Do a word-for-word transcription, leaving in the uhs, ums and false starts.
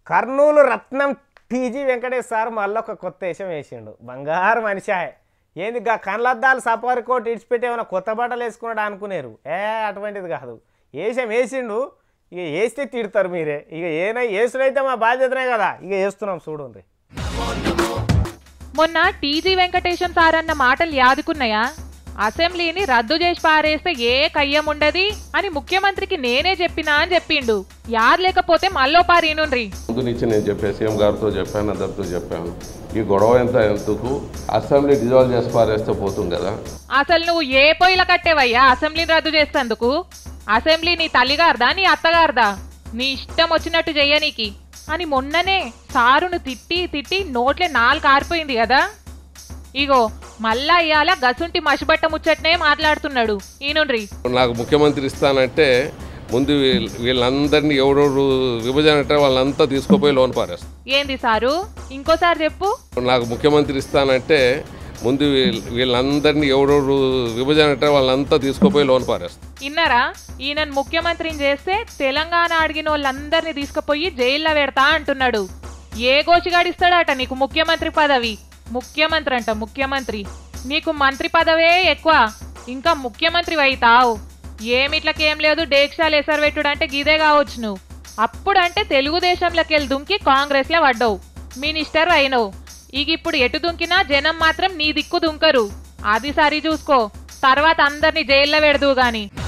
Kurnool Ratnam TG Venkatesh sir మళ్ళీ ఒక కొత్త వేషం వేసిండు. బంగారు మనిషి ఏంది గా కళ్ళద్దాలు సఫారీ కోట్ ఇడిచిపెట్టి ఏమైనా కొత్త బట్టలు వేసుకున్నాడు అనుకునేరు. ఏ అటువంటిది కాదు, వేషం వేసిండు. ఇక వేస్తే తిడతారు మీరే. ఇక ఏనై వేసుడైతే మా బాధ్యతనే కదా, ఇక వేస్తున్నాం చూడండి. మొన్న టీజీ వెంకటేశం సార్ అన్న మాటలు యాదుకున్నాయా? అసెంబ్లీని రద్దు చేసి పారేస్తే ఏ కయ్యం ఉండది అని ముఖ్యమంత్రికి నేనే చెప్పినా అని చెప్పిండు. యాద్ లేకపోతే మళ్ళీ పారీనుండ్రి. ముందు నుంచి నేను చెప్పే సీఎం గారితో చెప్పాను, అందరితో చెప్పాను. ఈ గొడవ ఎంత ఎందుకు, అసెంబ్లీ డిజాల్వ్ చేసి పారేస్తే పోతుంది కదా. అసలు నువ్వు ఏ పొయ్యిల కట్టేవయ్యా అసెంబ్లీని రద్దు చేసేందుకు? అసెంబ్లీ నీ తల్లిగారిదా నీ అత్తగారిదా? నీ ఇష్టం వచ్చినట్టు చెయ్యనీకి అని మొన్ననే సారును తిట్టి తిట్టి నోట్లే నాలుగు కారిపోయింది కదా. ఇగో మళ్ళా ఇవాళ గసుంటి మసిబట్ట ముచ్చట్నే మాట్లాడుతున్నాడు. ఈనుండ్రి. నాకు ముఖ్యమంత్రి ఇస్తానంటే ముందు వీళ్ళందరినీ ఎవరెవరు విభజన అంటే వాళ్ళంతా తీసుకుపోయి లోన్ పారేస్తారు. ఏంది సారు, ఇంకోసారి చెప్పు. నాకు ముఖ్యమంత్రి ఇస్తానంటే ముందు వీళ్ళందరినీ ఎవరెవరు విభజన అంటే వాళ్ళంతా తీసుకుపోయి లోన్ పారేస్తారు. ఇన్నారా? ఈయన ముఖ్యమంత్రిని చేస్తే తెలంగాణ అడిగిన వాళ్ళందరినీ తీసుకుపోయి జైల్లో పెడతా అంటున్నాడు. ఏ గోచిగాడిస్తాడట నీకు ముఖ్యమంత్రి పదవి? ముఖ్యమంత్రి అంట ముఖ్యమంత్రి. నీకు మంత్రి పదవే ఎక్కువ, ఇంకా ముఖ్యమంత్రి అవుతావు. ఏమిట్లకేం లేదు, డేక్షాలు ఎసరు పెట్టుడు అంటే గిదే కావచ్చు నువ్వు. అప్పుడంటే తెలుగుదేశంలోకి వెళ్ళి దుంకి కాంగ్రెస్ లో పడ్డావు, మినిస్టర్ అయినవు. ఇక ఇప్పుడు ఎటు దుంకినా జనం మాత్రం నీ దిక్కు దుంకరు. అది సరి చూసుకో, తర్వాత అందరినీ జైల్లో పెడదువు గాని.